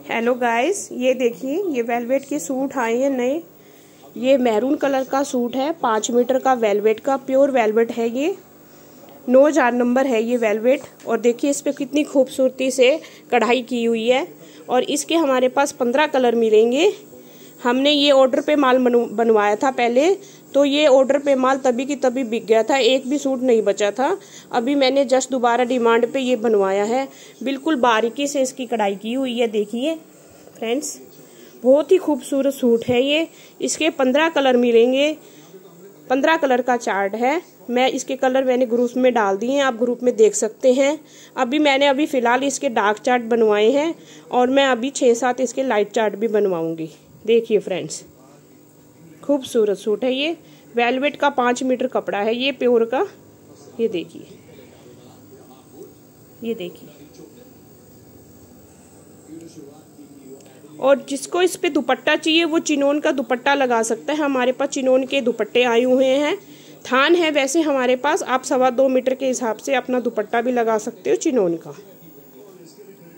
Hello guys, ये देखिए ये वेलवेट के सूट आए हैं नए। ये मैरून कलर का सूट है, 5 मीटर का वेलवेट का, प्योर वेलवेट है। ये 9000 नंबर है ये वेलवेट। और देखिए इस पे कितनी खूबसूरती से कढ़ाई की हुई है। और इसके हमारे पास 15 कलर मिलेंगे। हमने ये ऑर्डर पे माल बनवाया था पहले, तो ये ऑर्डर पे माल तभी की तभी बिक गया था, एक भी सूट नहीं बचा था। अभी मैंने जस्ट दोबारा डिमांड पे ये बनवाया है। बिल्कुल बारीकी से इसकी कढ़ाई की हुई है। देखिए फ्रेंड्स, बहुत ही खूबसूरत सूट है ये। इसके 15 कलर मिलेंगे, 15 कलर का चार्ट है। मैं इसके कलर मैंने ग्रुप में डाल दिए हैं, आप ग्रुप में देख सकते हैं। मैंने फिलहाल इसके डार्क चार्ट बनवाए हैं और मैं अभी 6-7 इसके लाइट चार्ट भी बनवाऊंगी। देखिए फ्रेंड्स, खूबसूरत सूट है ये। वेलवेट का 5 मीटर कपड़ा है ये, प्योर का। ये देखिए, ये देखिए। और जिसको इस पे दुपट्टा चाहिए वो चिनोन का दुपट्टा लगा सकता है। हमारे पास चिनोन के दुपट्टे आए हुए हैं। थान है वैसे हमारे पास, आप 2.25 मीटर के हिसाब से अपना दुपट्टा भी लगा सकते हो चिनोन का।